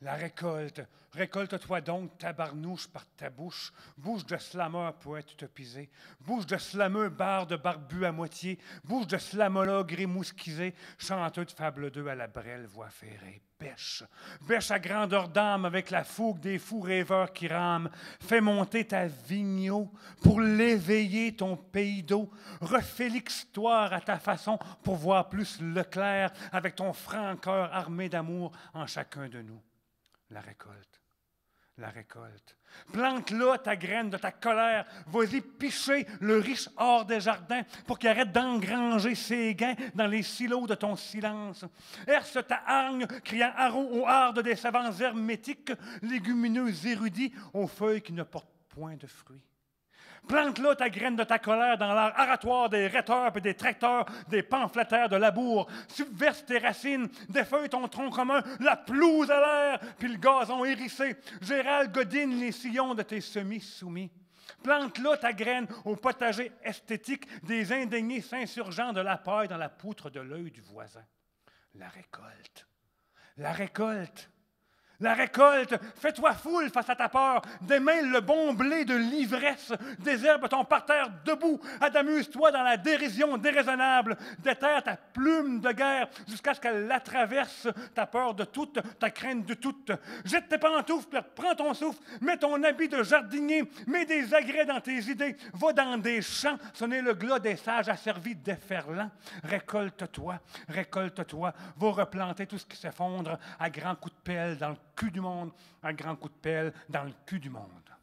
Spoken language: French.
La récolte. Récolte-toi donc, tabarnouche, par ta bouche. Bouche de slameur, poète utopisé. Bouche de slameux, barde barbu à moitié. Bouche de slamologue rémousquisé. Chanteux de fable 2 à la brêle, voix ferrée. Bêche. Bêche à grandeur d'âme avec la fougue des fous rêveurs qui rament. Fais monter ta vigneau pour l'éveiller ton pays d'eau. Refais l'histoire à ta façon pour voir plus le clair avec ton franc cœur armé d'amour en chacun de nous. La récolte. La récolte. Plante là ta graine de ta colère. Vas-y picher le riche hors des jardins pour qu'il arrête d'engranger ses gains dans les silos de ton silence. Herce ta hargne, criant haro aux hardes des savants hermétiques, légumineux érudits aux feuilles qui ne portent point de fruits. Plante là ta graine de ta colère dans l'art aratoire des rhéteurs et des tracteurs, des pamphlétaires de labour. Subverse tes racines, défeuille ton tronc commun, la pelouse à l'air, puis le gazon hérissé. Gérald godine les sillons de tes semis soumis. Plante là ta graine au potager esthétique des indignés s'insurgeants de la paille dans la poutre de l'œil du voisin. La récolte. La récolte. La récolte, fais-toi foule face à ta peur, démêle le bon blé de l'ivresse, désherbe ton parterre debout, adamuse-toi dans la dérision déraisonnable, déterre ta plume de guerre jusqu'à ce qu'elle la traverse, ta peur de toute, ta crainte de toute. Jette tes pantoufles, prends ton souffle, mets ton habit de jardinier, mets des agrès dans tes idées, va dans des champs, sonner le glas des sages asservis déferlants. Récolte-toi, récolte-toi, va replanter tout ce qui s'effondre à grands coups de pelle dans le cul du monde, un grand coup de pelle dans le cul du monde.